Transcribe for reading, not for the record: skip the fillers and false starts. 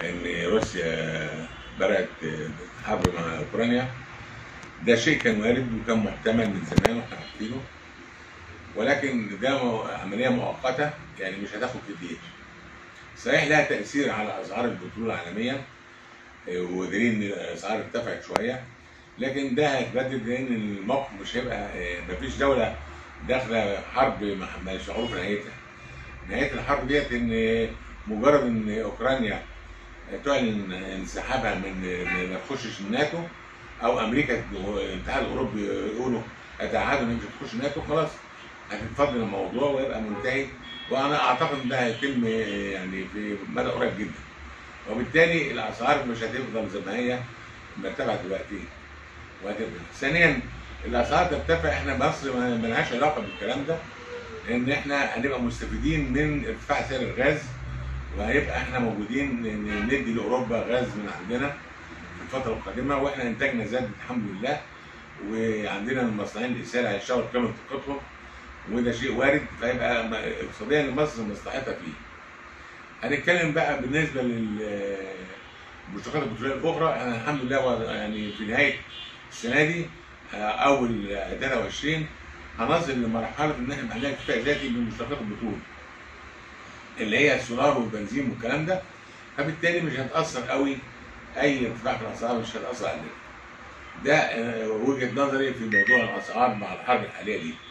ان روسيا بدات حرب مع اوكرانيا. ده شيء كان وارد وكان محتمل من زمان واحنا عارفينه، ولكن ده عمليه مؤقته يعني مش هتاخد كتير. صحيح لها تاثير على اسعار البترول عالميا، ودليل ان الاسعار ارتفعت شويه، لكن ده هيتبدل لان الموقف مش هيبقى، مفيش دوله داخله حرب مش معروف نهايتها. نهايه الحرب ديت ان مجرد ان اوكرانيا تعلن انسحابها من ما تخشش الناتو، او امريكا الاتحاد الاوروبي يقولوا اتعهدوا ان مش هتخش الناتو، خلاص هتتفضل الموضوع ويبقى منتهي. وانا اعتقد ان ده هيتم يعني في مدى قريب جدا، وبالتالي الاسعار مش هتفضل زي ما هي مرتفعه دلوقتي وهتفضل. ثانيا الاسعار ترتفع، احنا مصر ما لهاش علاقه بالكلام ده، لان احنا هنبقى مستفيدين من ارتفاع سعر الغاز، وهيبقى احنا موجودين ندي لاوروبا غاز من عندنا في الفتره القادمه، واحنا انتاجنا زاد الحمد لله، وعندنا المصنعين الاسهال هيشتغلوا بكامل طاقتهم، وده شيء وارد، فيبقى اقتصاديا لمصر مصلحتها فيه. هنتكلم بقى بالنسبه للمشتقات البتروليه الاخرى. احنا الحمد لله يعني في نهايه السنه دي اول 23 هنصل لمرحله ان احنا عندنا اكتفاء ذاتي من مشتقات البترول اللي هي السولار والبنزين والكلام ده، فبالتالي مش هتاثر قوي، اي ارتفاع في الاسعار مش هتاثر علينا. ده وجهه نظري في موضوع الاسعار مع الحرب الحاليه دي.